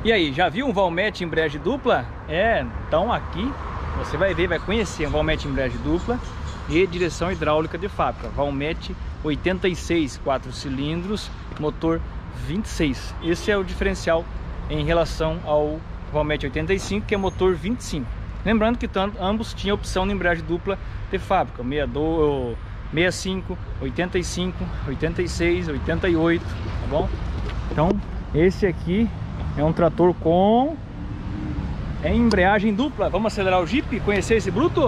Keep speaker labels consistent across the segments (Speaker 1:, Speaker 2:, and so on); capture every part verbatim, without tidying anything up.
Speaker 1: E aí, já viu um Valmet embreagem dupla? É, então aqui você vai ver, vai conhecer um Valmet embreagem dupla e direção hidráulica de fábrica. Valmet oitenta e seis, quatro cilindros, motor vinte e seis. Esse é o diferencial em relação ao Valmet oitenta e cinco, que é motor vinte e cinco. Lembrando que tanto, ambos tinham opção de embreagem dupla de fábrica, sessenta e dois, sessenta e cinco, oitenta e cinco, oitenta e seis, oitenta e oito, tá bom? Então, esse aqui é um trator com é embreagem dupla. Vamos acelerar o Jeep, conhecer esse bruto?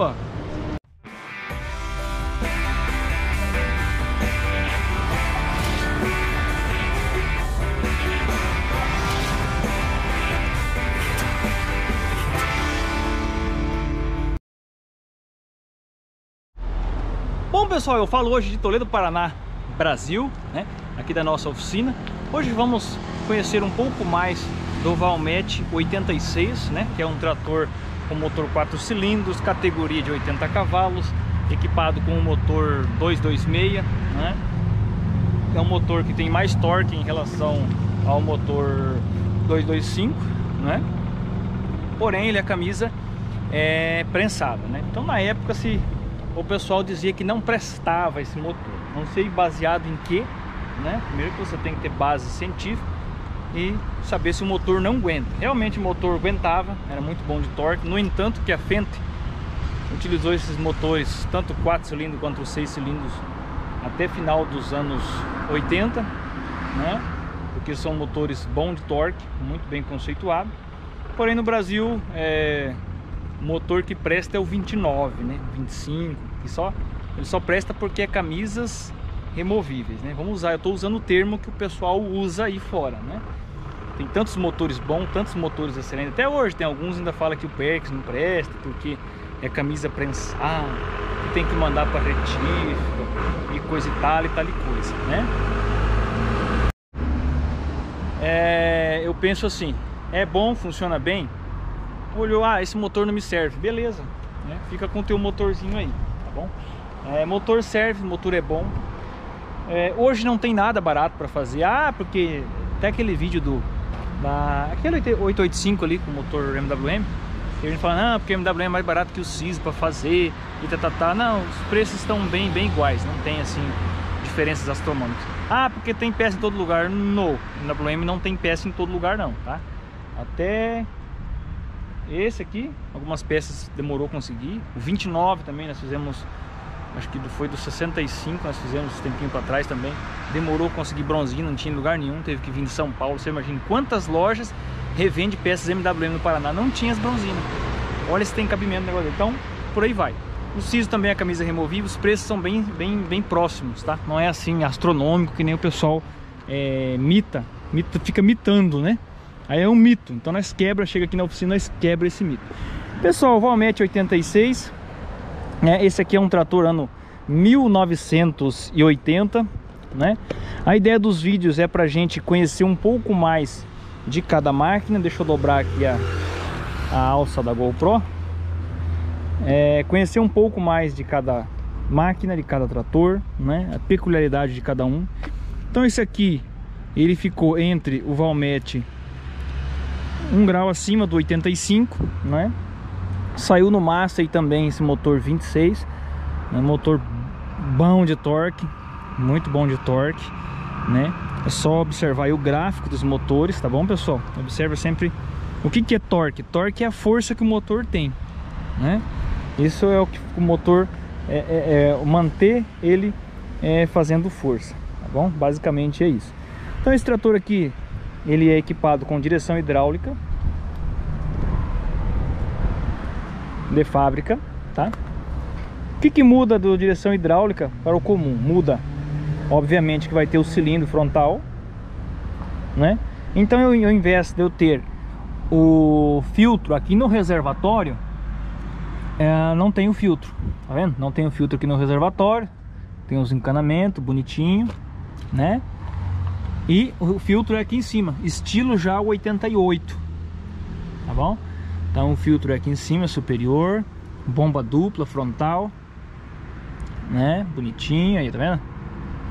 Speaker 1: Bom, pessoal, eu falo hoje de Toledo, Paraná, Brasil, né? Aqui da nossa oficina. Hoje vamos conhecer um pouco mais do Valmet oitenta e seis, né? Que é um trator com motor quatro cilindros, categoria de oitenta cavalos, equipado com um motor duzentos e vinte e seis, né? É um motor que tem mais torque em relação ao motor duzentos e vinte e cinco, né? Porém, ele é camisa é, prensada, né? Então, na época, se o pessoal dizia que não prestava esse motor. Não sei baseado em que, né? Primeiro que você tem que ter base científica e saber se o motor não aguenta. Realmente o motor aguentava, era muito bom de torque. No entanto, que a Fendt utilizou esses motores, tanto quatro cilindros quanto seis cilindros, até final dos anos oitenta, né? Porque são motores bons de torque, muito bem conceituado. Porém, no Brasil, é... o motor que presta é o vinte e nove, né? vinte e cinco, que só, ele só presta porque é camisas removíveis, né? Vamos usar, eu estou usando o termo que o pessoal usa aí fora, né? Tem tantos motores bons, tantos motores excelentes. Até hoje tem alguns ainda falam que o Perks não presta porque é camisa prensada, que tem que mandar para retífica e coisa e tal e tal e coisa, né? É, eu penso assim, é bom, funciona bem. Olhou, ah, esse motor não me serve, beleza, né? Fica com o teu motorzinho aí, tá bom? É, motor serve, motor é bom. É, hoje não tem nada barato para fazer, ah, porque até aquele vídeo do da, aquele oitocentos e oitenta e cinco ali com motor M W M, a gente fala, não, porque o M W M é mais barato que o C I S para fazer e tá, tá, tá. Não, os preços estão bem, bem iguais, não tem assim diferenças astronômicas. Ah, porque tem peça em todo lugar. No M W M não tem peça em todo lugar não, tá? Até esse aqui, algumas peças demorou a conseguir. O vinte e nove também nós fizemos, acho que foi do sessenta e cinco, nós fizemos um tempinho para trás também. Demorou a conseguir bronzinho, não tinha em lugar nenhum, teve que vir de São Paulo. Você imagina quantas lojas revende peças M W M no Paraná, não tinha as bronzinas. Olha se tem cabimento no negócio. Então, por aí vai. O C I S O também é a camisa removível, os preços são bem, bem, bem próximos, tá? Não é assim astronômico que nem o pessoal é, mita, mita, fica mitando, né? Aí é um mito, então nós quebra, chega aqui na oficina, nós quebra esse mito. Pessoal, o Valmet oitenta e seis, né? Esse aqui é um trator ano mil novecentos e oitenta, né? A ideia dos vídeos é pra gente conhecer um pouco mais de cada máquina. Deixa eu dobrar aqui a, a alça da GoPro. É, conhecer um pouco mais de cada máquina, de cada trator, né? A peculiaridade de cada um. Então esse aqui, ele ficou entre o Valmet um grau acima do oitenta e cinco, né? Saiu no Master também esse motor vinte e seis, né? Motor bom de torque, muito bom de torque, né? É só observar aí o gráfico dos motores, tá bom, pessoal? Observa sempre o que que é torque. Torque é a força que o motor tem, né? Isso é o que o motor é, é, é manter ele é, fazendo força, tá bom? Basicamente é isso. Então esse trator aqui, ele é equipado com direção hidráulica de fábrica, tá? O que que muda da direção hidráulica para o comum? Muda, obviamente, que vai ter o cilindro frontal, né? Então eu, ao invés de eu ter o filtro aqui no reservatório, é, não tem o filtro, tá vendo? Não tem o filtro aqui no reservatório, tem os encanamentos bonitinho, né? E o filtro é aqui em cima, estilo já o oitenta e oito, tá bom? Então o filtro é aqui em cima, superior, bomba dupla, frontal, né? Bonitinho aí, tá vendo?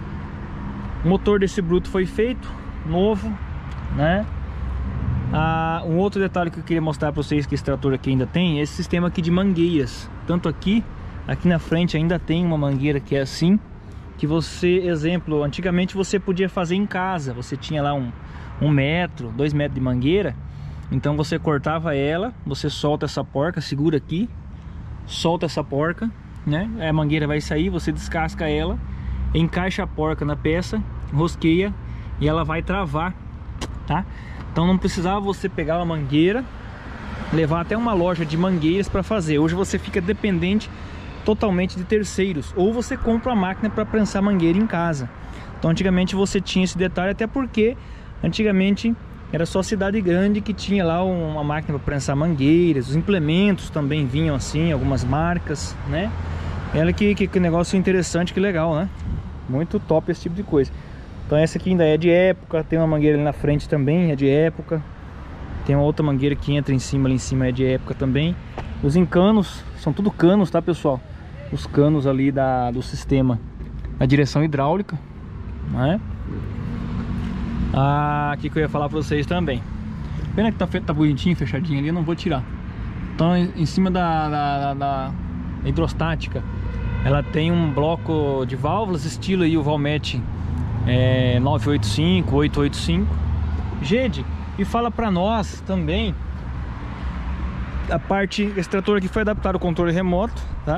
Speaker 1: O motor desse bruto foi feito, novo, né? A Ah, um outro detalhe que eu queria mostrar para vocês que esse trator aqui ainda tem é esse sistema aqui de mangueiras. Tanto aqui, aqui na frente ainda tem uma mangueira que é assim, que você, exemplo, antigamente você podia fazer em casa. Você tinha lá um, um metro, dois metros de mangueira. Então você cortava ela, você solta essa porca, segura aqui, solta essa porca, né? A mangueira vai sair, você descasca ela, encaixa a porca na peça, rosqueia e ela vai travar, tá? Então não precisava você pegar uma mangueira, levar até uma loja de mangueiras para fazer. Hoje você fica dependente totalmente de terceiros, ou você compra a máquina para prensar mangueira em casa. Então antigamente você tinha esse detalhe, até porque antigamente era só cidade grande que tinha lá uma máquina para prensar mangueiras. Os implementos também vinham assim, algumas marcas, né? Olha que, que, que negócio interessante, que legal, né? Muito top esse tipo de coisa. Então essa aqui ainda é de época. Tem uma mangueira ali na frente também, é de época. Tem uma outra mangueira que entra em cima, ali em cima é de época também. Os encanos, são tudo canos, tá, pessoal? Os canos ali da, do sistema da direção hidráulica, né? Ah, aqui que eu ia falar pra vocês também. Pena que tá, tá bonitinho, fechadinho ali, eu não vou tirar. Então em cima da, da, da hidrostática, ela tem um bloco de válvulas, estilo aí o Valmet é, nove oito cinco, oito oito cinco. Gente, e fala pra nós também a parte, esse trator aqui foi adaptado ao controle remoto, tá?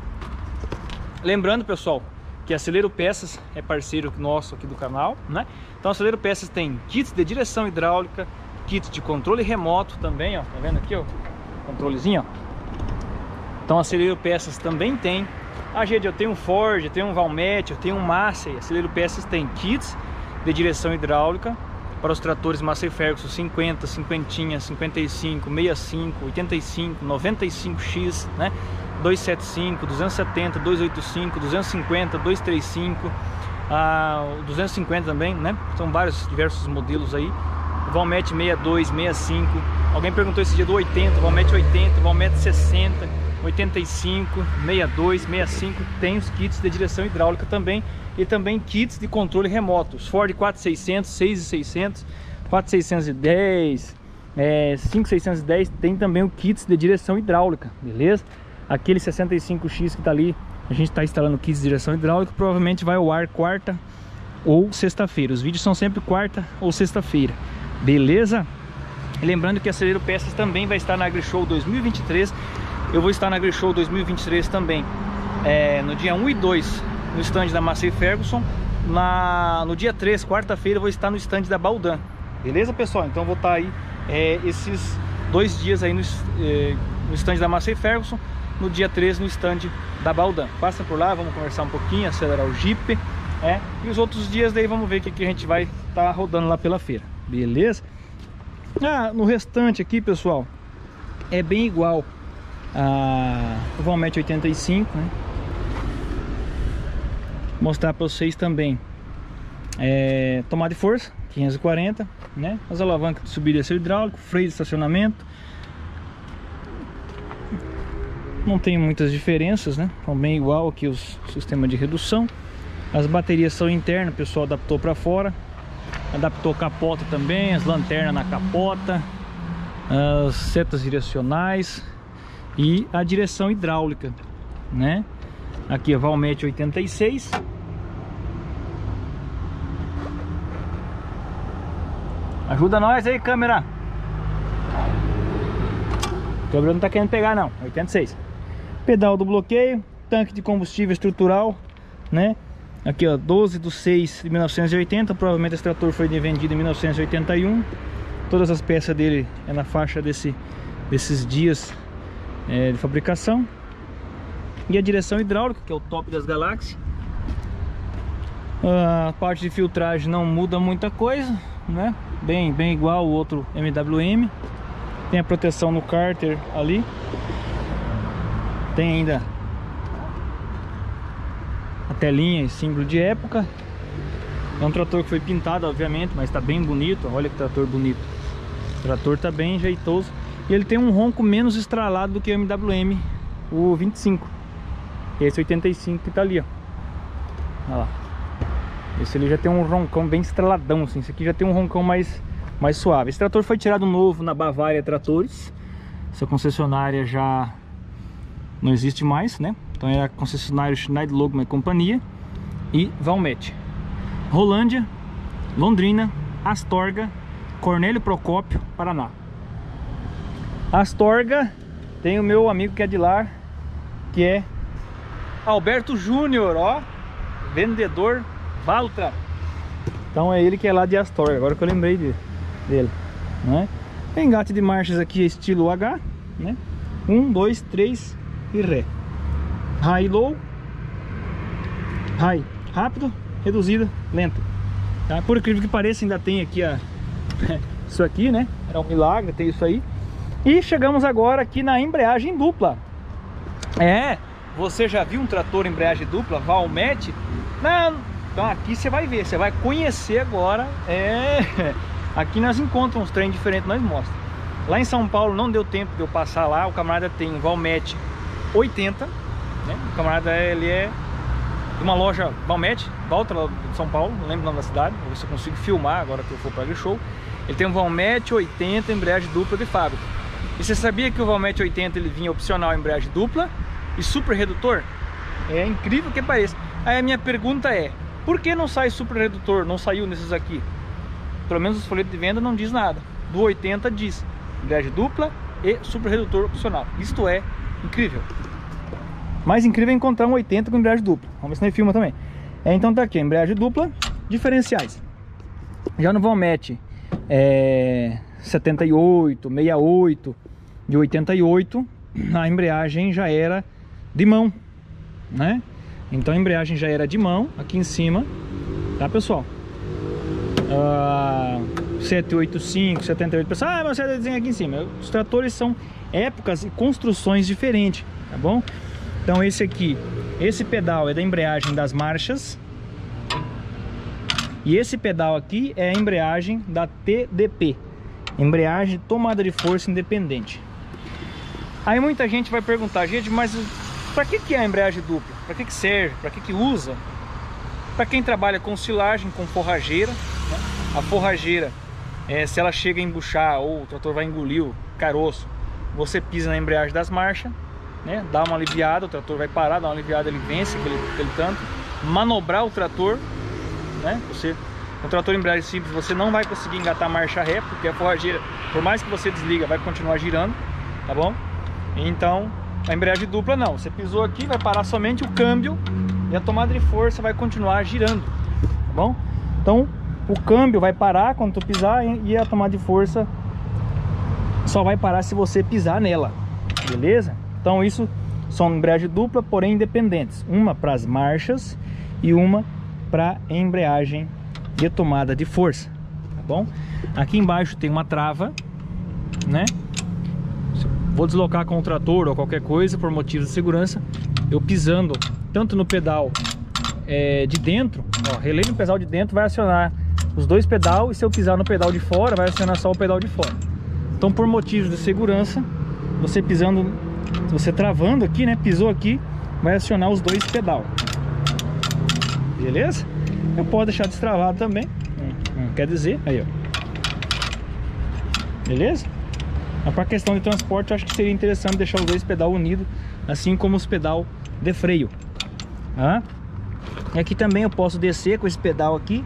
Speaker 1: Lembrando, pessoal, que a Celeiro Peças é parceiro nosso aqui do canal, né? Então a Celeiro Peças tem kits de direção hidráulica, kits de controle remoto também, ó. Tá vendo aqui, ó? Controlezinho, ó. Então a Celeiro Peças também tem. Ah, gente, eu tenho um Ford, eu tenho um Valmet, eu tenho um Massey. A Celeiro Peças tem kits de direção hidráulica para os tratores Massey Ferguson cinquenta, cinquenta, cinquenta e cinco, sessenta e cinco, oitenta e cinco, noventa e cinco X, né? duzentos e setenta e cinco, duzentos e setenta, duzentos e oitenta e cinco, duzentos e cinquenta, duzentos e trinta e cinco, ah, duzentos e cinquenta também, né? São vários, diversos modelos aí. O Valmet sessenta e dois, sessenta e cinco. Alguém perguntou esse dia do oitenta, Valmet oitenta, Valmet sessenta, oitenta e cinco, sessenta e dois, sessenta e cinco. Tem os kits de direção hidráulica também. E também kits de controle remoto. Os Ford quatro mil e seiscentos, seis mil e seiscentos, quatro mil seiscentos e dez, é, cinco mil seiscentos e dez. Tem também o kits de direção hidráulica, beleza? Aquele sessenta e cinco X que tá ali, a gente está instalando kits de direção hidráulica, provavelmente vai ao ar quarta ou sexta-feira. Os vídeos são sempre quarta ou sexta-feira, beleza? E lembrando que a Celeiro Peças também vai estar na AgriShow dois mil e vinte e três. Eu vou estar na AgriShow dois mil e vinte e três também, é, no dia um e dois no stand da Massey Ferguson. Na, no dia três, quarta-feira, eu vou estar no stand da Baldan, beleza, pessoal? Então eu vou estar aí é, esses dois dias aí no, é, no stand da Massey Ferguson. No dia três no stand da Baldan. Passa por lá, vamos conversar um pouquinho, acelerar o Jeep, é. E os outros dias daí vamos ver o que, que a gente vai estar tá rodando lá pela feira, beleza? Ah, no restante aqui, pessoal, é bem igual a o Valmet oitenta e cinco, né? Mostrar para vocês também é, tomada de força quinhentos e quarenta, né? As alavancas de subida e descida hidráulico, freio de estacionamento. Não tem muitas diferenças, né? São bem igual aqui os sistemas de redução. As baterias são internas, o pessoal adaptou para fora. Adaptou capota também, as lanternas na capota, as setas direcionais e a direção hidráulica, né? Aqui é Valmet oitenta e seis. Ajuda nós aí, câmera. O câmera não tá querendo pegar não, oitenta e seis. Pedal do bloqueio, tanque de combustível estrutural, né? Aqui ó, doze de seis de mil novecentos e oitenta. Provavelmente esse trator foi vendido em mil novecentos e oitenta e um. Todas as peças dele é na faixa desse, desses dias é, de fabricação. E a direção hidráulica, que é o top das galáxias. A parte de filtragem não muda muita coisa, né? Bem, bem igual o outro M W M. Tem a proteção no cárter ali. Tem ainda a telinha e símbolo de época. É um trator que foi pintado, obviamente, mas está bem bonito. Olha que trator bonito. O trator está bem jeitoso. E ele tem um ronco menos estralado do que o M W M, o vinte e cinco. Esse oitenta e cinco que está ali, ó. Olha lá. Esse ali já tem um roncão bem estraladão, assim. Esse aqui já tem um roncão mais, mais suave. Esse trator foi tirado novo na Bavária Tratores. Essa concessionária já não existe mais, né? Então é a concessionária Schneider Logman e Companhia e Valmet. Rolândia, Londrina, Astorga, Cornélio Procópio, Paraná. Astorga tem o meu amigo que é de lá, que é Alberto Júnior, ó, vendedor Valtra. Então é ele que é lá de Astorga, agora que eu lembrei de, dele, né? Engate de marchas aqui estilo H, né? Um, dois, três e Ré. High, low. High, rápido, reduzida, lenta, tá? Por incrível que pareça, ainda tem aqui a isso aqui, né? Era um milagre ter isso aí. E chegamos agora aqui na embreagem dupla. É, você já viu um trator embreagem dupla Valmet? Não, então aqui você vai ver, você vai conhecer agora. É, aqui nós encontramos uns trem diferentes, nós mostramos. Lá em São Paulo não deu tempo de eu passar lá. O camarada tem um Valmet oitenta, né? O camarada ele é de uma loja Valmet, Valtra de São Paulo, não lembro o nome da cidade, vou ver se eu consigo filmar agora que eu for para o show. Ele tem um Valmet oitenta embreagem dupla de fábrica. E você sabia que o Valmet oitenta ele vinha opcional embreagem dupla e super redutor? É incrível que pareça. Aí a minha pergunta é: por que não sai super redutor? Não saiu nesses aqui? Pelo menos os folhetos de venda não diz nada. Do oitenta diz embreagem dupla e super redutor opcional. Isto é incrível. Mais incrível é encontrar um oitenta com embreagem dupla. Vamos ver se não filma também. É, então tá aqui, embreagem dupla, diferenciais. Já no Valmet é, setenta e oito, sessenta e oito e oitenta e oito, a embreagem já era de mão, né? Então a embreagem já era de mão aqui em cima, tá, pessoal? Uh, setecentos e oitenta e cinco, setenta e oito, pessoal, ah, mas você desenha aqui em cima. Os tratores são épocas e construções diferentes, tá bom? Então esse aqui, esse pedal é da embreagem das marchas. E esse pedal aqui é a embreagem da T D P, embreagem tomada de força independente. Aí muita gente vai perguntar: gente, mas para que que é a embreagem dupla? Para que que serve? Para que que usa? Para quem trabalha com silagem, com forrageira, né? A forrageira, é, se ela chega a embuchar ou o trator vai engolir o caroço, você pisa na embreagem das marchas, né? Dá uma aliviada, o trator vai parar, dá uma aliviada, ele vence aquele, aquele tanto. Manobrar o trator, né? Você, com o trator embreagem simples, você não vai conseguir engatar a marcha ré, porque a forrageira, por mais que você desliga, vai continuar girando, tá bom? Então a embreagem dupla não, você pisou aqui, vai parar somente o câmbio e a tomada de força vai continuar girando, tá bom? Então o câmbio vai parar quando tu pisar e a tomada de força só vai parar se você pisar nela, beleza? Então isso são embreagem dupla, porém independentes, uma para as marchas e uma para embreagem e tomada de força, tá bom? Aqui embaixo tem uma trava, né? Vou deslocar com o trator ou qualquer coisa por motivos de segurança, eu pisando tanto no pedal é, de dentro, ó, relei no pedal de dentro vai acionar os dois pedal, e se eu pisar no pedal de fora vai acionar só o pedal de fora. Então por motivos de segurança, você pisando, você travando aqui, né, pisou aqui, vai acionar os dois pedal, beleza? Eu posso deixar destravado também, hum, hum, quer dizer, aí ó, beleza? Mas para questão de transporte, eu acho que seria interessante deixar os dois pedal unidos, assim como os pedal de freio, ah? E aqui também eu posso descer com esse pedal aqui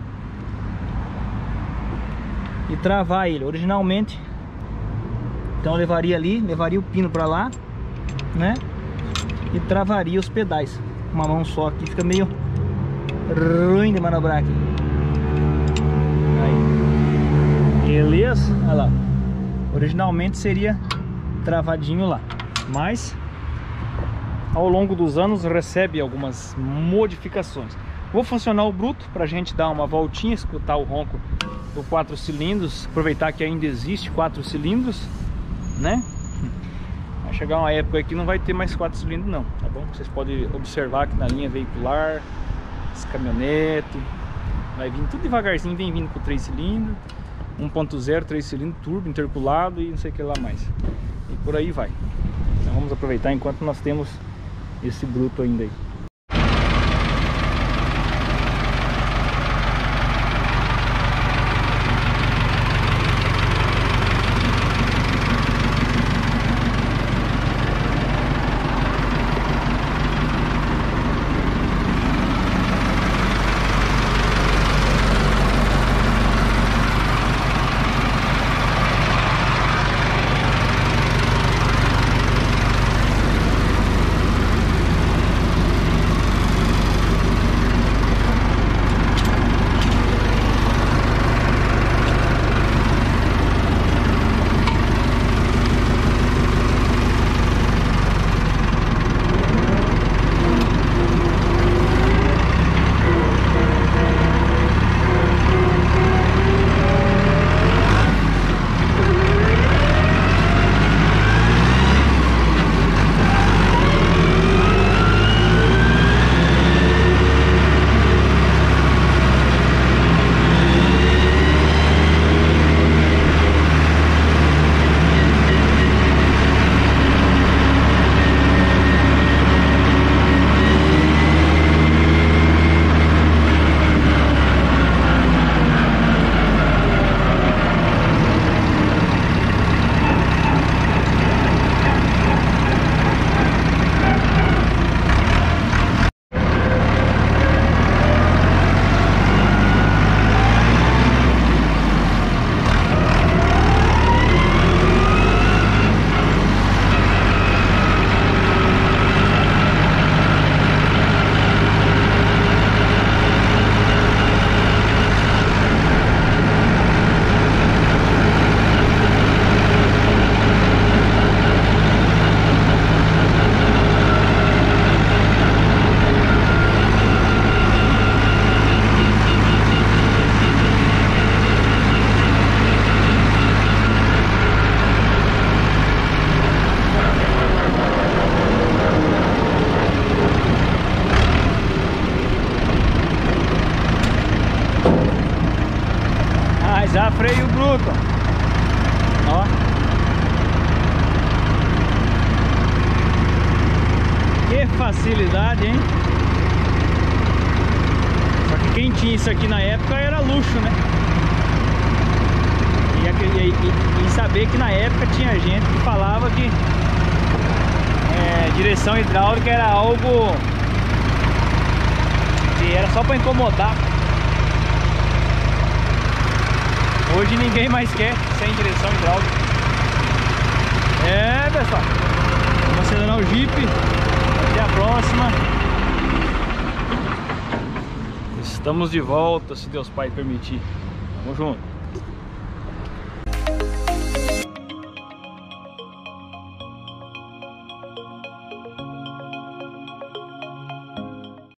Speaker 1: e travar ele. Originalmente, então eu levaria ali, levaria o pino para lá, né? E travaria os pedais. Uma mão só aqui fica meio ruim de manobrar aqui. Aí. Beleza? Olha lá. Originalmente seria travadinho lá, mas ao longo dos anos recebe algumas modificações. Vou funcionar o bruto para a gente dar uma voltinha, escutar o ronco do quatro cilindros, aproveitar que ainda existe quatro cilindros, né? Vai chegar uma época aí que não vai ter mais quatro cilindros não, tá bom? Vocês podem observar que na linha veicular, esse caminhonete, vai vindo tudo devagarzinho, vem vindo com três cilindros, um ponto zero, três cilindros, turbo, interculado e não sei o que lá mais. E por aí vai. Então vamos aproveitar enquanto nós temos esse bruto ainda aí. facilidade, hein? Só que quem tinha isso aqui na época era luxo, né? E, e, e, e saber que na época tinha gente que falava que é, direção hidráulica era algo que era só para incomodar. Hoje ninguém mais quer sem direção hidráulica. É, pessoal, vamos acelerar o Jeep. Até a próxima. Estamos de volta, se Deus Pai permitir. Tamo junto.